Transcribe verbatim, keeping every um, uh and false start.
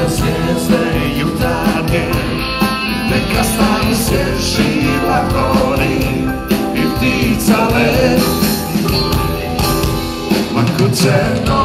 zviezde jutarnie, neka stanú sviežší balkóny i ptíca let. Ako ceno